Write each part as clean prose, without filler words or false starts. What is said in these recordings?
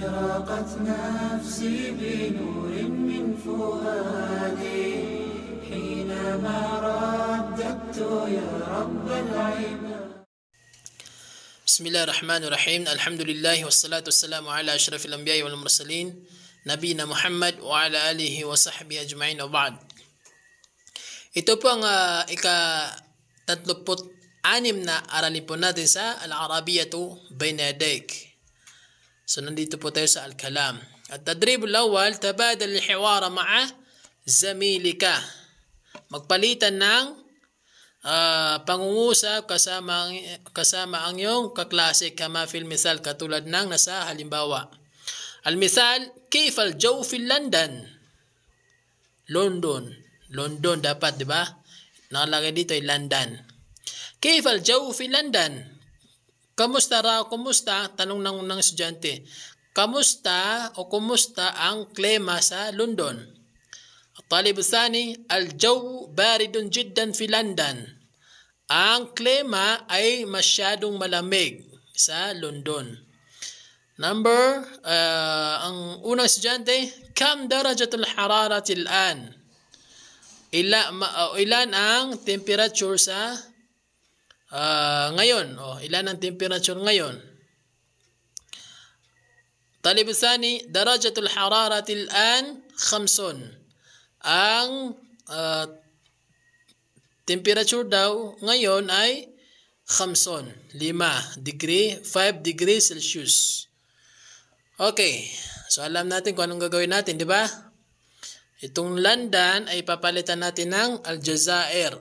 أشرقت نفسي بنور من فؤادي حينما رددت يا رب العباد. بسم الله الرحمن الرحيم. الحمد لله والصلاة والسلام على أشرف الأنبياء والمرسلين نبينا محمد وعلى آله وصحبه أجمعين وبعد. Ito po ang ika-36 na aralin po natin sa Al-Arabiyatu Bayna Yadayk. So nandito po tayo sa Al-Kalam. At-tadrib al-awwal, tabadal al-hiwara ma'a zamilika. Magpalitan ng pangungusap kasama ang iyong kaklase kama fil misal, katulad ng nasa halimbawa. Al-misal, kayfa al-jaw fil London? London dapat, di ba? Nakalagay dito ay London. Kayfa al-jaw fil London? Kamusta raw? Kumusta? Tanong ng estudyante. Kamusta o kumusta ang klima sa London? At-talib tsani, al-jaw baridun jiddan fi London. Ang klima ay masyadong malamig sa London. Ang unang estudyante, kam darajatul hararati al-an? Ilan ang temperature sa ngayon? Ilan ang temperature ngayon? Talib tsani, darajatul hararati al-an 5. Ang temperature daw ngayon ay 5 degrees Celsius. Okay. So alam natin kung anong gagawin natin, di ba? Itong London ay papalitan natin ng Aljazair.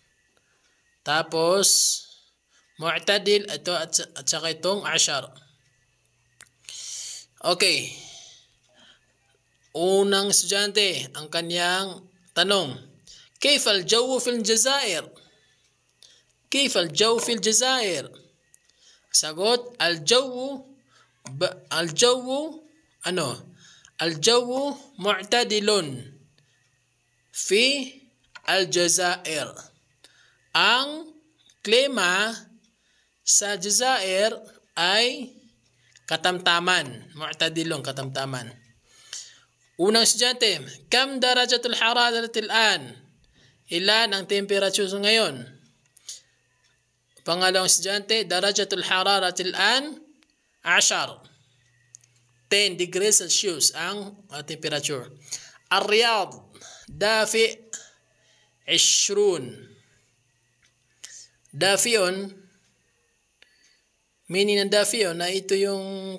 Tapos Mu'tadil ito at saka itong Ashar. Okay. Unang estudyante, ang kanyang tanong, kayfa al-jaw fil Jazair? Kayfa al-jaw fil Jazair? Sagot, al-jaw mu'tadilun fi al-Jazair. Ang klima sa Jazair ay katamtaman. Mu'tadilun, katamtaman. Unang estudyante, kam darajatul hararati al-an? Ilan ang temperature ngayon? Pangalawang estudyante, darajatul hararati al-an 10 degrees Celsius ang temperature. Ar-Riyadh dafi 20. Dafion, meaning ng dafion na ito yung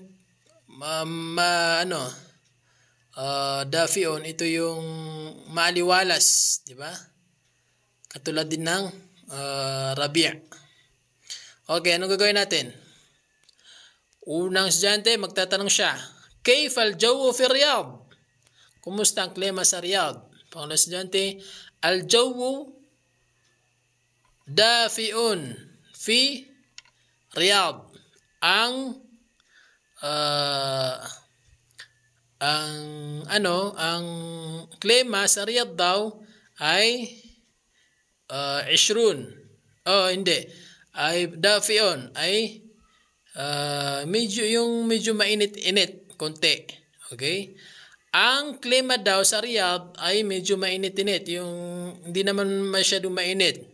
dafion, ito yung maaliwalas, di ba? Katulad din ng Rabi'. Okay, anong gagawin natin? Unang estudyante, magtatanong siya, kayfa al-jaw fi Riyadh? Kumusta ang klima sa Riyadh? Pangalawang estudyante, al-jaw dafi'un fi Riyadh. Ang klima sa Riyadh daw ay 20. Ay dafi'un ay medyo mainit-init konti. Okay? Ang klima daw sa Riyadh ay medyo mainit-init, yung hindi naman masyadong mainit.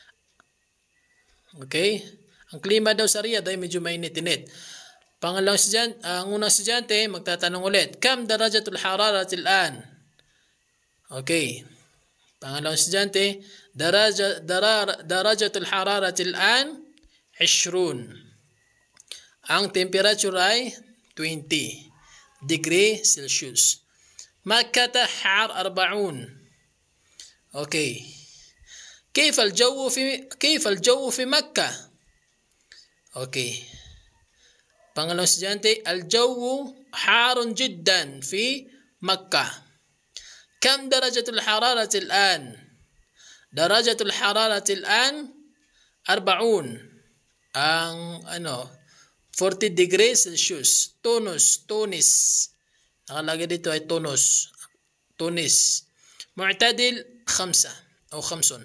Okay? Ang klima daw sa Riyadh ay medyo mainit-init. Pangalawang estudyante, ang unang estudyante magtatanong ulit, kam darajatul hararati al-an? Okay. Pangalawang estudyante, darajatul hararati al-an 20. Ang temperature ay 20 degree Celsius. Makkah har 40. Okay. كيف الجو في مكة? Okay. Pangalawang estudyante, al-jaw harun jiddan fi Makkah. Kam darajatul hararati al-an? Darajatul hararati al-an 40. Ang 40 degrees Celsius. Tunis. Nakalagay dito ay Tunis. Mu'tadil 5 o 5.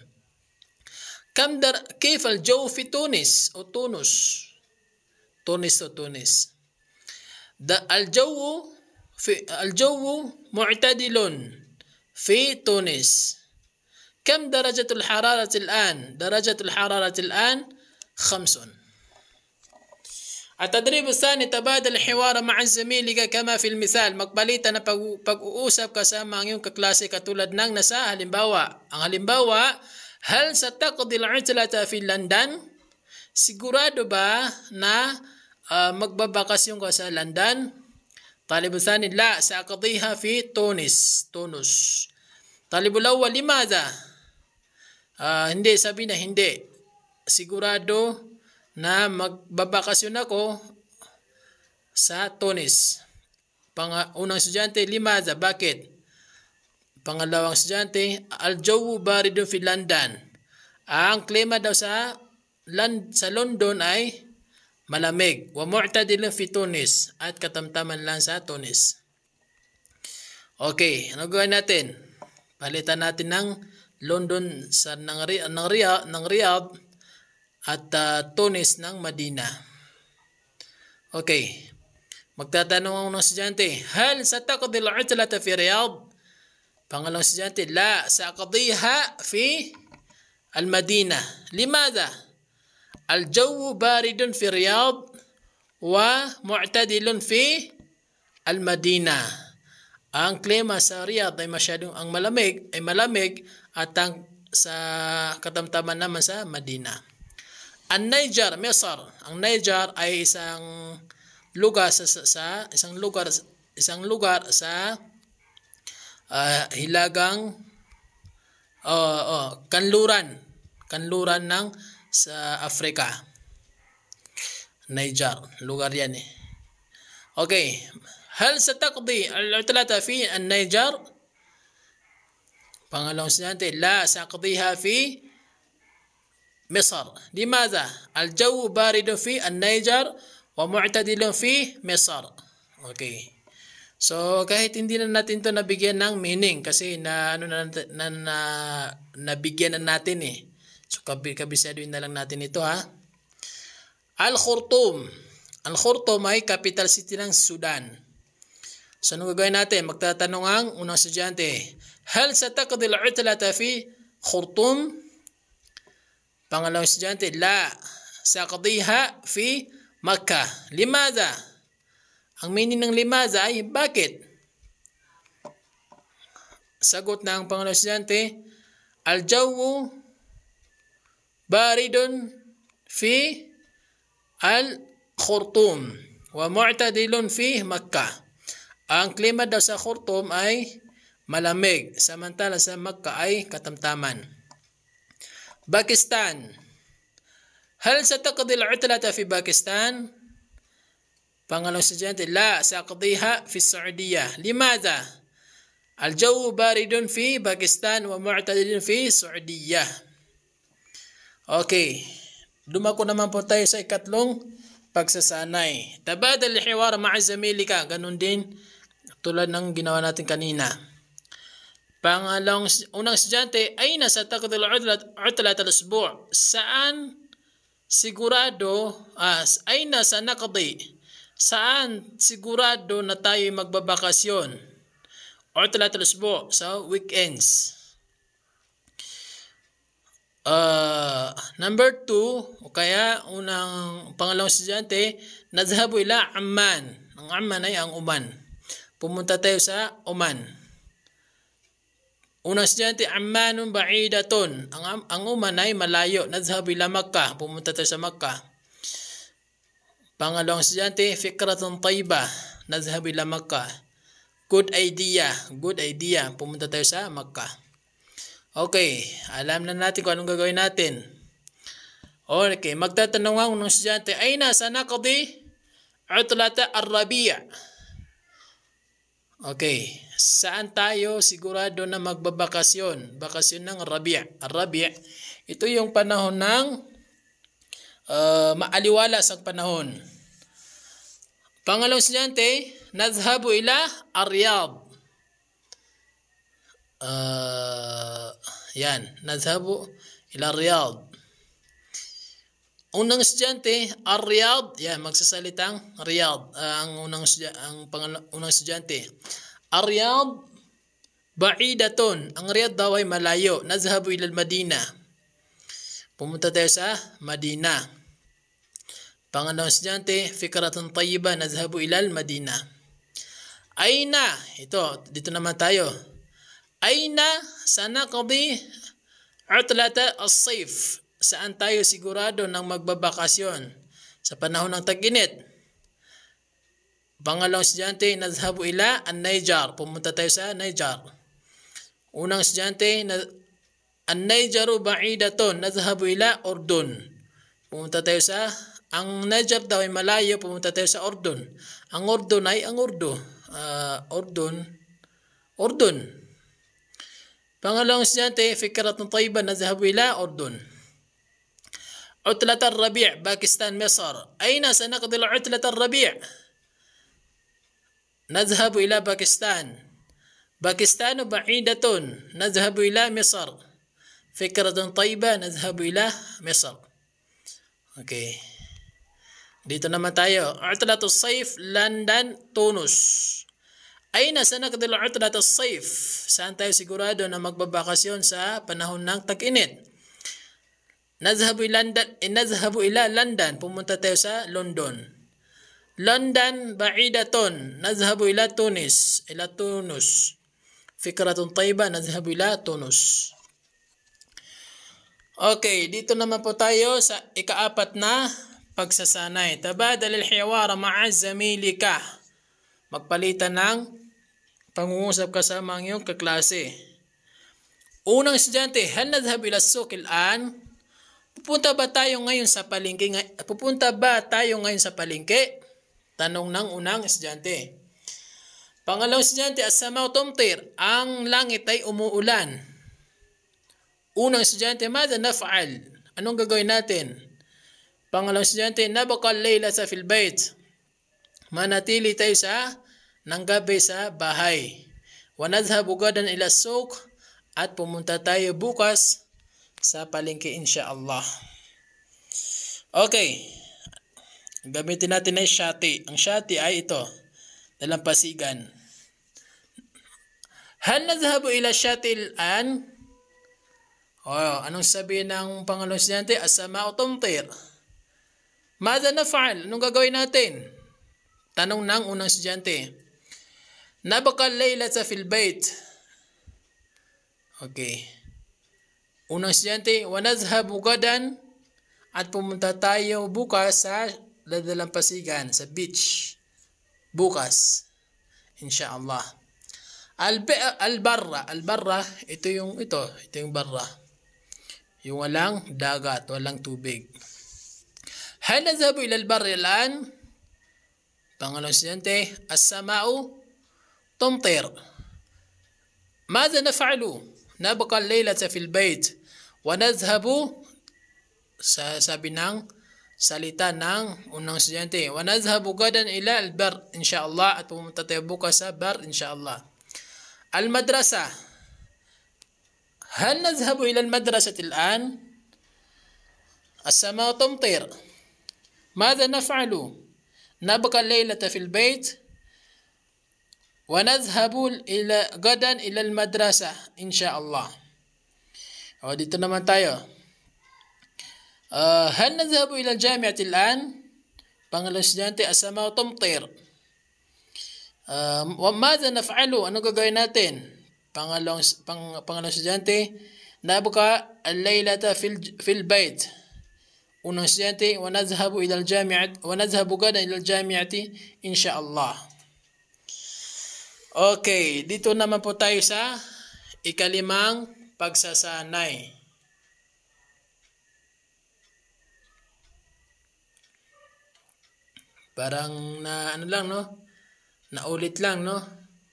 كيف الجو في تونس أو تونس؟ الجو معتدل في تونس. كم درجة الحرارة الآن؟ درجة الحرارة الآن 5. التدريب الثاني تبادل الحوار مع زميلك كما في المثال. Magbalita na pag-uusap kasama ang iyong kaklase katulad ng nasa halimbawa. Ang halimbawa, hal sataqdi al-'utlata fi London? Sigurado ba na magbabakasyon ka sa London? Talib الثاني لا سأقضيها في تونس. طالب الأول لماذا؟ Hindi, sabi na hindi. Sigurado na magbabakasyon ako sa Tunis. Unang estudyante, limaza, bakit? Pangalawang estudyante, al-jawu baridun fi London. Ang klima daw sa London ay malamig. Wa mu'tadilun fi Tunis. At katamtaman lang sa Tunis. Okay, ano gawin natin? Palitan natin ng London ng Riyadh at Tunis ng Madina. Okay. Magtatanong ang unang estudyante, hal sataqdi al-'utlata fi Riyadh? Pangalawang estudyante, la saqdiha fi al-Madina. Limadha? Al-jawu baridun fi Riyadh wa mu'tadilun fi al-Madina. Ang klima sa Riyadh ay masyadong malamig at ang sa katamtaman naman sa Madina. Ang Niger, Misr. Ang Niger ay isang lugar sa hilagang kanluran ng sa Africa. Niger, lugar yan eh. Okay. Hal sataqdi al-'utlata fi an-Niger? Pangalawang estudyante, la saqdiha fi مصر. لماذا؟ الجو بارد في النيجر ومعتدل في مصر. Okay. So kahit hindi na natin 'to nabigyan ng meaning kasi nabigyan na natin eh. So kabisaduhin na lang natin ito ha. Al-Khartoum. Al-Khartoum ay capital city ng Sudan. So ano gagawin natin? Magtatanong ang unang estudyante, hal sataqdi al-'utlata fi Khartoum? Pangalawang estudyante, la saqdiha fi Makkah. Limadha? Ang meaning ng limadha ay bakit? Sagot ng pangalawang estudyante, al-jawu baridun fi al-Khartoum wa mu'tadilun fi Makkah. Ang klima daw sa Khartoum ay malamig, samantala sa Makkah ay katamtaman. Pakistan. Hal sataqdi al-'utlata fi Pakistan? Pangalawang estudyante, la saqdiha fi Saudiya. Limadha? Al-jawu baridun fi Pakistan wa mu'tadilun fi Saudiya. Okay. Dumako naman po tayo sa ikatlong pagsasanay. Tabadal al-hiwar ma'a zamilika. Ganun din tulad ng ginawa natin kanina. Unang estudyante, ayna sataqdi al-'utlat al-usbu'? Saan sigurado, ayna sanaqdi? Saan sigurado na tayo magbabakasyon? 'Utlat al-usbu' sa weekends. Number 2, o kaya pangalawang estudyante, nadhahabu ila Amman. Ang Amman ay ang Oman. Pumunta tayo sa Oman. Unang estudyante, Ammanun ba'idatun. Ang Oman ay malayo. Nadhahabu ila Makkah. Pumunta tayo sa Makkah. Pangalawang estudyante, fikratun tayyibah. Nadhahabu ila Makkah. Good idea. Pumunta tayo sa Makkah. Okay, alam na natin kung anong gagawin natin. Okay, magtatanong ang unang estudyante, ayna sanaqdi 'utlata ar-Rabi'? Okay, saan tayo sigurado na magbabakasyon? Bakasyon ng Rabi'. Ar-Rabi', ito yung panahon ng maaliwalas ang panahon. Pangalawang estudyante, nadhahabu ila ar-Riyadh. Yan, nadhahabu ila Riyadh. unang estudyante, Ar-Riyadh. Yan, magsasalitang Riyadh. Unang estudyante. Ar-Riyadh ba'idatun. Ang Riyadh daw ay malayo. Nazhabu ila al-Madina. Pumunta tayo sa Madina. Pangalawang estudyante, fikratun tayyiba. Nazhabu ila al-Madina. Aina. Ito, dito naman tayo. Aina sanaqdi utlata as-sayf. Saan tayo sigurado ng magbabakasyon sa panahon ng tag-init? Pangalawang estudyante, nazhabu ila an-Niger. Pumunta tayo sa Niger. Unang estudyante, an-Nigeru ba'idatun. Nazhabu ila Urdun. Pumunta tayo sa, ang Niger daw ay malayo, pumunta tayo sa Urdun. Ang Urdun ay ang Urdu. Urdun. Pangalawang estudyante, fikratun tayyiba. Nazhabu ila Urdun. عطلة الربيع باكستان مصر. أين سنقضي عطلة الربيع؟ نذهب إلى باكستان. باكستان بعيدة. نذهب إلى مصر. فكرة طيبة. نذهب إلى مصر. Okay. Dito naman tayo. عطلة الصيف لندن تونس. أين سنقضي عطلة الصيف? Saan tayo sigurado na magbabakasyon sa panahon ng tag-init? Nazhabu ila London. Pumunta tayo sa London. London ba'idatun. Nazhabu ila Tunis. Fikratun tayyiba. Nazhabu ila Tunis. Okay, dito naman po tayo sa ikaapat na pagsasanay. Tabadal al-hiwara ma'a zamilika. Magpalitan ng pangungusap kasama ang iyong kaklase. Unang estudyante, hal nadhhab ila as-suq al-an? Pupunta ba tayo ngayon sa palengke? Tanong ng unang estudyante. Pangalawang estudyante, as-sama'u tumtir. Ang langit ay umuulan. Unang estudyante, madha naf'al? Anong gagawin natin? Pangalawang estudyante, nabqa al-layla sa fil bayt. Manatili tayo ng gabi sa bahay. Wa nadhhabu gadan ila as-suq. At pumunta tayo bukas sa palengke insyaallah. Okay. Gamitin natin ay shati. Ang shati ay ito. Dalampasigan. Hal nadhhabu ila shati al-an? Anong sabihin ng pangalawang estudyante? As-sama'u tumtir. Madha naf'al? Anong gagawin natin? Tanong ng unang estudyante. Nabqa al-laylata fil bayt. Okay. Unang estudyante, wa nadhhabu gadan, at pumunta tayo bukas sa dalampasigan, sa beach. Bukas. Insyaallah. Al-barra. Al-barra, ito yung barra. Yung walang dagat, walang tubig. Hal nadhhabu ila al-barra al-an? Pangalawang estudyante, as-sama'u tumtir. Madha naf'alu? Nabqa al-laylata fil bayt. Wa nadhhabu, sabi ng salita ng unang estudyante. Wa nadhhabu gadan ila al-bar insyaallah, at pumunta tayo bukas sa bar insyaallah. Al-madrasa. Hal nadhhabu ila al-madrasati al-an? As-sama'u tumtir. Madha naf'alu? Nabqa al-laylata fil bayt. Wa nadhhabu gadan ila al-madrasa insyaallah. Dito naman tayo. Hal nadhhabu ila al-jami'ati al-an? Pangalawang estudyante, as-sama'u tumtir. Madha naf'alu? Ano gagawin natin? Pangalawang estudyante, nabqa al-laylata fil bayt. Unang estudyante, wa nadhhabu gadan ila al-jami'ati insyaallah. Okay, dito naman po tayo sa ikalimang pagsasanay. Parang naulit lang, no?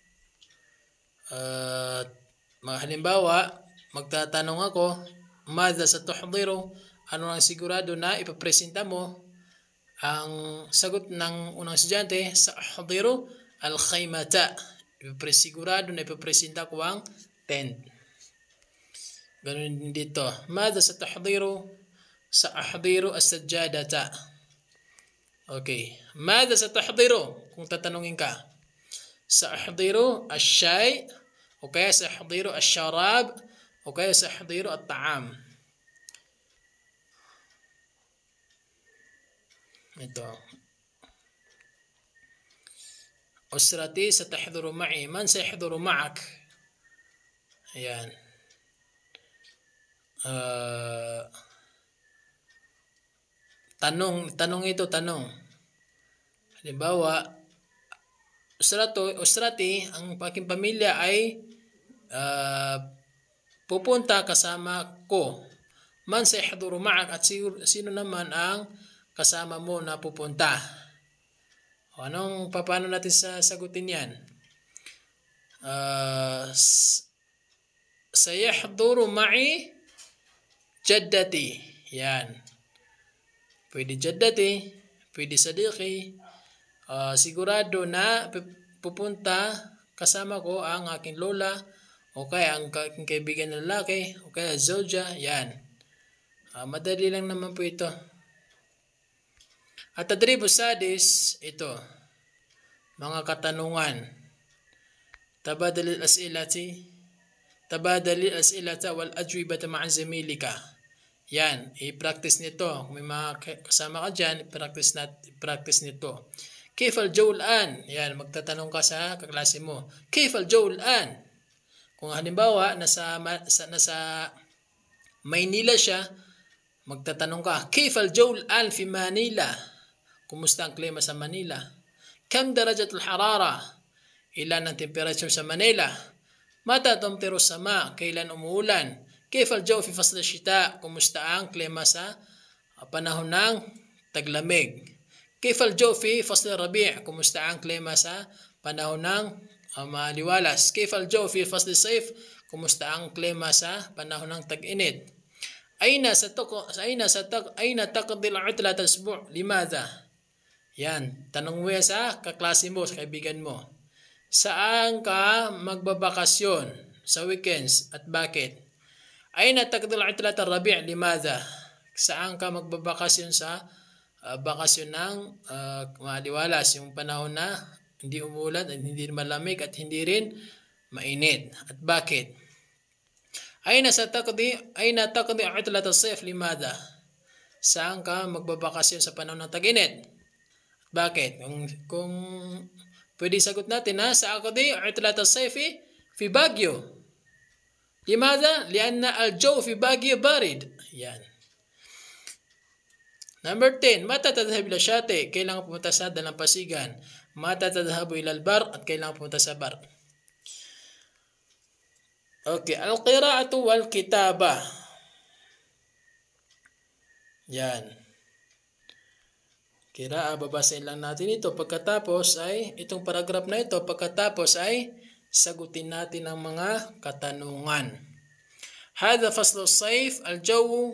Mga halimbawa, magtatanong ako, madha sa tuhdiru? Ano ang sigurado na ipapresenta mo? Ang sagot ng unang estudyante, sa uhdiru al-khaymata. Sigurado na ipapresenta ko ang tent. Ganun din dito. Madha sa tahdiru? Sa'ahdiru as-sajjadata. Okay. Mada satahdiru? Kung tatanungin ka. Sa'ahdiru ash-shay, o kaya sa'ahdiru ash-sharab, o kaya sa'ahdiru at-ta'am. Ito. Usrati satahduru ma'i. Man sayahduru ma'ak? Ayan. Tanong ito, tanong. Halimbawa, usrati, ang aking pamilya ay pupunta kasama ko. Man sayahduru ma'ak, at sino naman ang kasama mo na pupunta? O, paano natin sasagutin yan? Sayahduru ma'i jaddati. Yan. Pwede jaddati, pwede sadiqi. Sigurado na pupunta kasama ko ang aking lola, o kaya ang aking kaibigan na lalaki, o kaya zawja. Yan. Madali lang naman po ito. At tadribu sadis, ito. Mga katanungan. Tabadalil as'ilata wal ajwibata ma'a zamilika. Yan, i-practice nito. Kung may mga kasama ka dyan, i-practice nito. Kayfal jawl an? Yan, magtatanong ka sa kaklase mo. Kayfal jawl an? Kung halimbawa, nasa Maynila siya, magtatanong ka, Kayfal jawl an fi Manila? Kumusta ang klima sa Manila? Kam darajatul harara? Ilan ang temperature sa Manila? Mata tumtiru sama? Kailan umuulan? Kayfal jaw fi fasl ash-shita? Kumusta ang klima sa panahon ng taglamig? Kayfal jaw fi fasl rabi'? Kumusta ang klima sa panahon ng maliwalas? Kayfal jaw fi fasl sayf? Kumusta ang klima sa panahon ng tag-init? Aina taqdi al-'utlat al-asbu'? Limadha? Yan, tanong mo yan sa kaklase mo, sa kaibigan mo. Saan ka magbabakasyon sa weekends at bakit? Aina taqdi al-'utlat ar-rabi'? Limadha? Saan ka magbabakasyon sa bakasyon ng maliwalas, yung panahon na hindi umulan at hindi malamig at hindi rin mainit, at bakit? Aina taqdi al-'utlat as-sayf? Limadha? Saan ka magbabakasyon sa panahon ng tag-init? Bakit? Kung pwede sagot natin, sa'aqdi 'utlat as-sayf fi Baguio. Limadha? Lianna al-jaw fi Baguio barid. Yan. Number 10, mata tadhhab ila Shati? Kailangan pumunta sa dalampasigan. Mata tadhhabu ila al-bar? At kailangan pumunta sa bar. Okay, al-qira'atu wal kitaba. Yan. Kira, babasahin lang natin ito. Pagkatapos ay, itong paragraph na ito, pagkatapos ay sagutin natin ang mga katanungan. Hada faslu sayf, al-jaw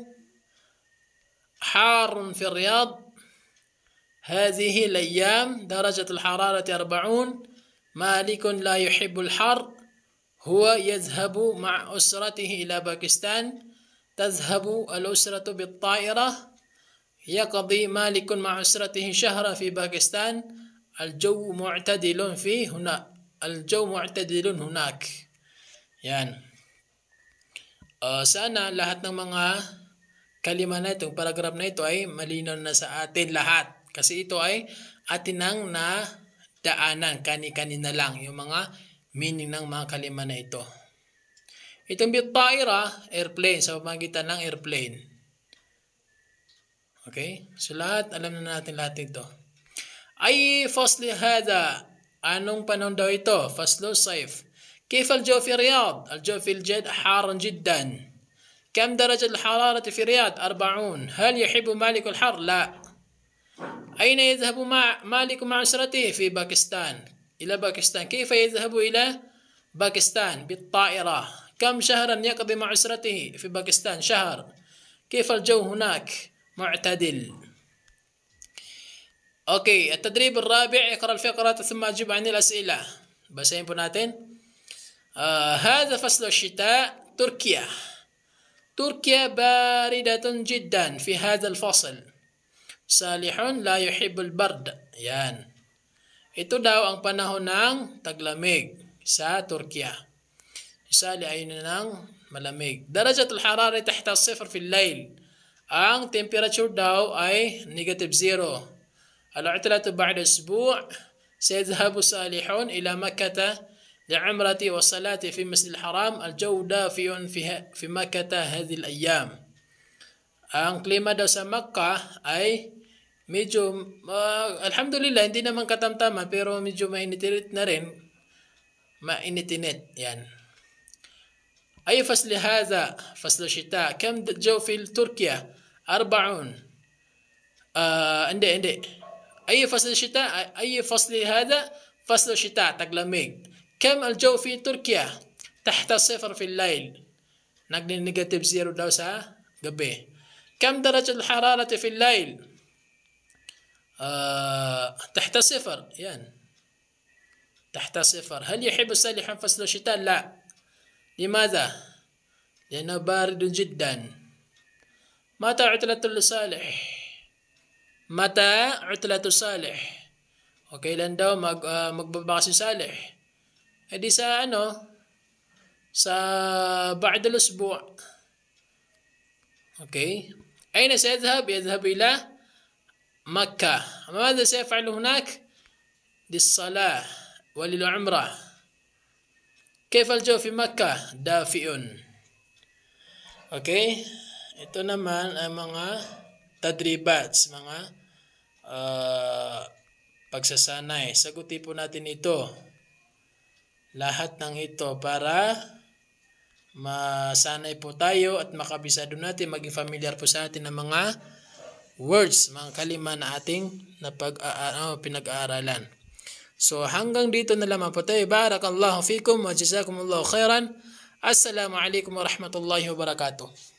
harun fi Riyadh. هذه الأيام درجة الحرارة 40. مالك لا يحب الحر. هو يذهب مع أسرته إلى باكستان. تذهب الأسرة بالطائرة. يقضي مالك مع أسرته شهرا في باكستان. الجو معتدل هناك. Yan. Sana lahat ng mga kalima na itong paragraph na ito ay malinaw na sa atin lahat. Kasi ito ay atin nang nadaanan. Kani-kanina lang yung mga meaning ng mga kalima na ito. Itong bitaira, airplane, sa pamagitan ng airplane. Okay? So lahat, alam na natin lahat ito. Ay fasli hada. Anong panahon daw ito? Faslu sayf. كيف الجو في رياض؟ الجو في الجد حار جدا. كم درجة الحرارة في رياض؟ 40. هل يحب مالك الحر؟ لا. أين يذهب مالك مع أسرته؟ في باكستان. إلى باكستان. كيف يذهب إلى باكستان؟ بالطائرة. كم شهرا يقضي مع أسرته في باكستان؟ شهر. كيف الجو هناك؟ معتدل. أوكي، التدريب الرابع، اقرأ الفقرة ثم أجيب عن الأسئلة. basahin po natin. هذا فصل الشتاء تركيا. تركيا باردة جدا في هذا الفصل. صالح لا يحب البرد. Yan. Ito daw ang panahon ng taglamig sa Turkiya. Sali ay ng malamig. درجة الحرارة تحت الصفر في الليل. Ang temperature daw ay -0. العطلة بعد أسبوع. سيذهب صالح إلى مكة لعمرة والصلاة في مسجد الحرام. الجو دافئ في مكة هذه الأيام. Ang klima daw sa Makkah ay medyo, alhamdulillah, hindi naman katamtaman, pero medyo mainit-init na rin. Mainit-init. Yan. أي فصل هذا؟ فصل الشتاء. كم جو في تركيا؟ 40. عندي أي فصل الشتاء؟ أي فصل هذا؟ فصل الشتاء تaglamig. كم الجو في تركيا؟ تحت الصفر في الليل. -0 daw sa gabi. كم درجة الحرارة في الليل؟ تحت صفر. يعني تحت صفر. هل يحب صالح فصل الشتاء؟ لا. لماذا؟ لأنه بارد جدا. متى عطلة صالح؟ متى عطلة صالح؟ kailan daw magbaba si Salih? Di sa sa بعد الأسبوع. أين سيذهب؟ يذهب إلى مكة. ماذا سيفعل هناك؟ للصلاة وللعمرة. كيف الجو في مكة؟ دافئ. Ito naman ang mga tadribats, mga pagsasanay. Sagutin po natin ito. Lahat ng ito para masanay po tayo at makabisado natin, maging familiar po sa atin ng mga words, mga kalima na ating pinag-aaralan. So hanggang dito na lamang po tayo. Barakallahu fikum wa jazakumullahu khairan. Assalamu alaikum wa rahmatullahi wa barakatuh.